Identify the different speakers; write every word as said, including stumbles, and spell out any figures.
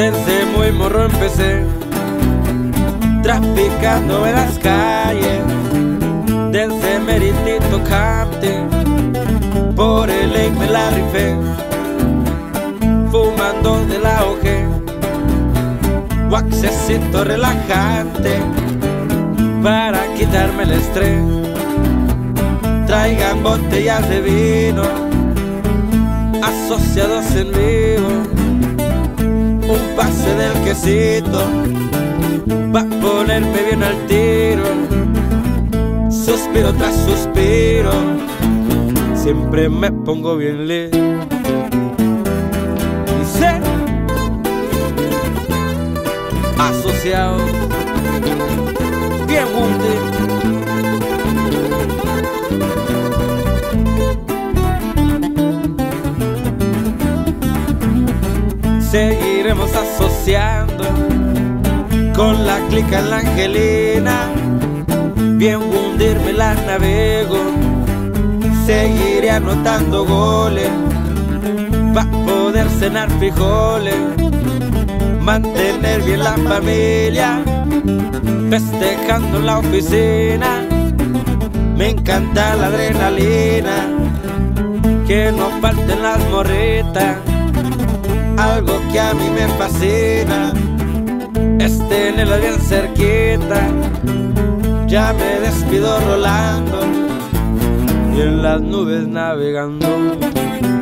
Speaker 1: Desde muy morro empecé traficando en las calles, desde meritito cante, por el ley me la rifé, fumando de la hoja, waxecito relajante, para quitarme el estrés. Traigan botellas de vino, asociados en vivo, un pase del quesito, va a ponerme bien al tiro. Suspiro tras suspiro, siempre me pongo bien lit. Dice, asociado, bien hundido. Seguiremos asociando con la clica en la Angelina, bien hundirme la navego. Seguiré anotando goles pa' poder cenar frijoles, mantener bien la familia, festejando en la oficina. Me encanta la adrenalina, que no falten las morritas. Algo que a mí me fascina es tenerla bien cerquita. Ya me despido rolando y en las nubes navegando.